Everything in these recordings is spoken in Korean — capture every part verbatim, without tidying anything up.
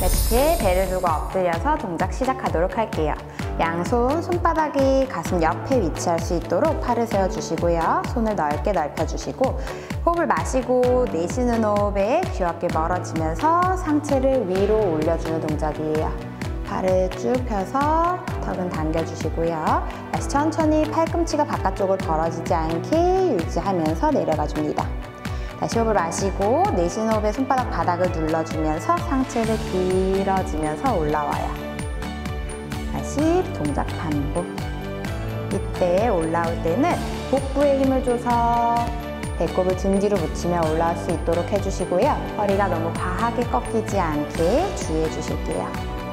매트에 배를 두고 엎드려서 동작 시작하도록 할게요. 양손 손바닥이 가슴 옆에 위치할 수 있도록 팔을 세워주시고요. 손을 넓게 넓혀주시고 호흡을 마시고 내쉬는 호흡에 귀엽게 멀어지면서 상체를 위로 올려주는 동작이에요. 팔을 쭉 펴서 턱은 당겨주시고요. 다시 천천히 팔꿈치가 바깥쪽으로 벌어지지 않게 유지하면서 내려가 줍니다. 다시 호흡을 마시고 내쉬는 호흡에 손바닥 바닥을 눌러주면서 상체를 길어지면서 올라와요. 다시 동작 반복. 이때 올라올 때는 복부에 힘을 줘서 배꼽을 등 뒤로 붙이며 올라올 수 있도록 해주시고요. 허리가 너무 과하게 꺾이지 않게 주의해 주실게요.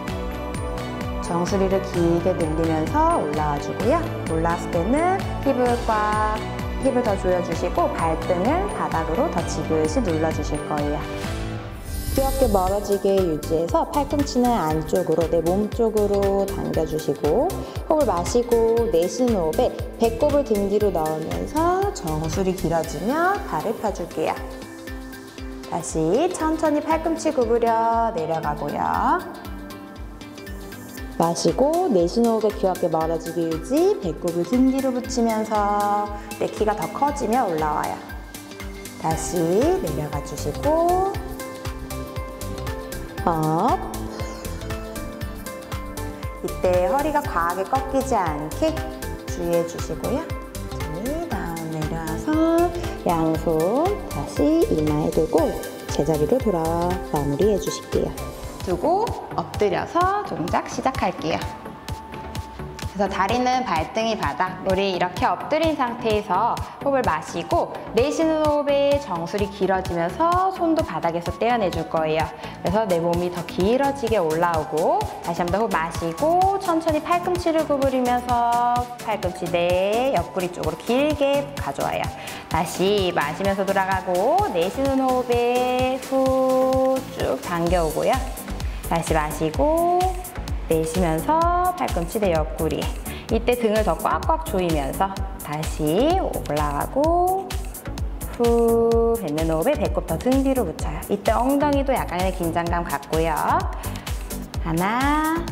정수리를 길게 늘리면서 올라와 주고요. 올라왔을 때는 힙을 꽉, 힙을 더 조여주시고 발등을 바닥으로 더 지그시 눌러주실 거예요. 귀엽게 멀어지게 유지해서 팔꿈치는 안쪽으로, 내 몸 쪽으로 당겨주시고 호흡을 마시고 내쉬는 호흡에 배꼽을 등 뒤로 넣으면서 정수리 길어지며 발을 펴줄게요. 다시 천천히 팔꿈치 구부려 내려가고요. 마시고 내쉬는 호흡에 귀엽게 멀어지게 유지, 배꼽을 등 뒤로 붙이면서 내 키가 더 커지며 올라와요. 다시 내려가 주시고 업. 이때 허리가 과하게 꺾이지 않게 주의해 주시고요. 다음 내려와서 양손 다시 이마에 두고 제자리로 돌아와 마무리해 주실게요. 두고 엎드려서 동작 시작할게요. 그래서 다리는 발등이 바닥, 우리 이렇게 엎드린 상태에서 호흡을 마시고 내쉬는 호흡에 정수리 길어지면서 손도 바닥에서 떼어내줄 거예요. 그래서 내 몸이 더 길어지게 올라오고 다시 한번 호흡 마시고 천천히 팔꿈치를 구부리면서 팔꿈치 내 옆구리 쪽으로 길게 가져와요. 다시 마시면서 돌아가고 내쉬는 호흡에 후 쭉 당겨오고요. 다시 마시고 내쉬면서 팔꿈치 내 옆구리. 이때 등을 더 꽉꽉 조이면서 다시 올라가고 후 뱉는 호흡에 배꼽 더 등 뒤로 붙여요. 이때 엉덩이도 약간의 긴장감 갖고요. 하나,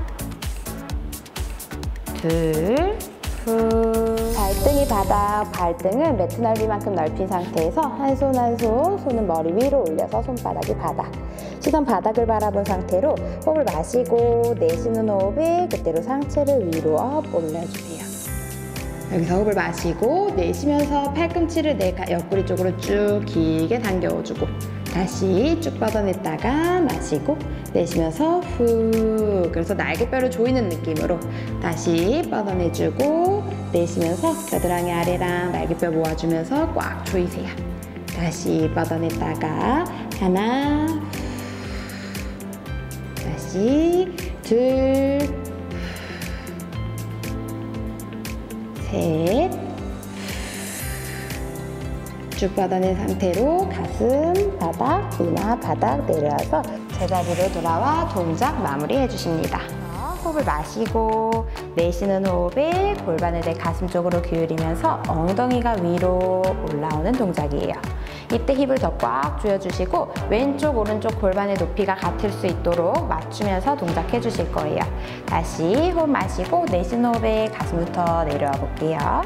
둘, 후. 발등이 바닥, 발등은 매트 넓이만큼 넓힌 상태에서 한 손 한 손, 손은 머리 위로 올려서 손바닥이 바닥. 시선 바닥을 바라본 상태로 호흡을 마시고 내쉬는 호흡에 그대로 상체를 위로 업 올려주세요. 여기서 호흡을 마시고 내쉬면서 팔꿈치를 내 옆구리 쪽으로 쭉 길게 당겨주고 다시 쭉 뻗어냈다가 마시고 내쉬면서 후. 그래서 날개뼈를 조이는 느낌으로 다시 뻗어내주고 내쉬면서 겨드랑이 아래랑 날개뼈 모아주면서 꽉 조이세요. 다시 뻗어냈다가 하나, 다시 둘, 셋, 쭉 뻗어낸 상태로 가슴, 바닥, 이마, 바닥 내려와서 제자리로 돌아와 동작 마무리 해주십니다. 호흡을 마시고 내쉬는 호흡에 골반을 내 가슴 쪽으로 기울이면서 엉덩이가 위로 올라오는 동작이에요. 이때 힙을 더 꽉 조여주시고 왼쪽, 오른쪽 골반의 높이가 같을 수 있도록 맞추면서 동작해 주실 거예요. 다시 호흡 마시고 내쉬는 호흡에 가슴부터 내려와 볼게요.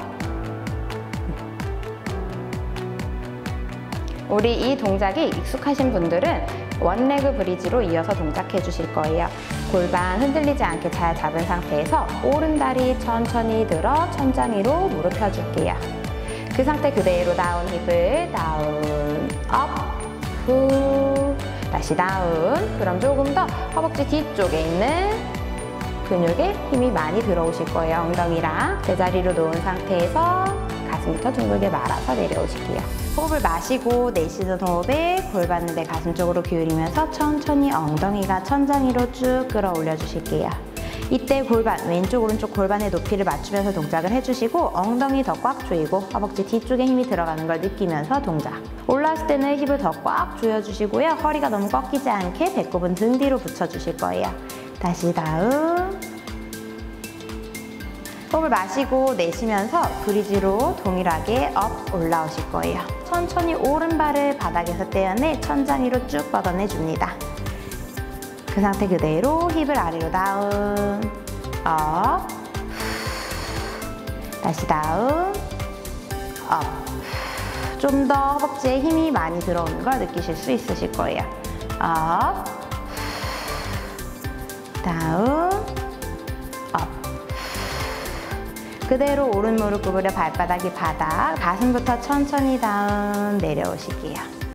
우리 이 동작이 익숙하신 분들은 원레그 브리지로 이어서 동작해 주실 거예요. 골반 흔들리지 않게 잘 잡은 상태에서 오른다리 천천히 들어 천장 위로 무릎 펴줄게요. 그 상태 그대로 다운 힙을 다운, 업, 후, 다시 다운. 그럼 조금 더 허벅지 뒤쪽에 있는 근육에 힘이 많이 들어오실 거예요. 엉덩이랑 제자리로 놓은 상태에서 가슴부터 둥글게 말아서 내려오실게요. 호흡을 마시고 내쉬는 호흡에 골반을 내 가슴 쪽으로 기울이면서 천천히 엉덩이가 천장 위로 쭉 끌어올려 주실게요. 이때 골반, 왼쪽 오른쪽 골반의 높이를 맞추면서 동작을 해주시고 엉덩이 더 꽉 조이고 허벅지 뒤쪽에 힘이 들어가는 걸 느끼면서 동작. 올라왔을 때는 힙을 더 꽉 조여주시고요. 허리가 너무 꺾이지 않게 배꼽은 등 뒤로 붙여주실 거예요. 다시 다음. 호흡을 마시고 내쉬면서 브리지로 동일하게 업 올라오실 거예요. 천천히 오른발을 바닥에서 떼어내 천장 위로 쭉 뻗어내줍니다. 그 상태 그대로 힙을 아래로 다운, 업, 다시 다운, 업. 좀 더 허벅지에 힘이 많이 들어오는 걸 느끼실 수 있으실 거예요. 업, 다운, 업. 그대로 오른 무릎 구부려 발바닥이 바닥, 가슴부터 천천히 다운 내려오실게요.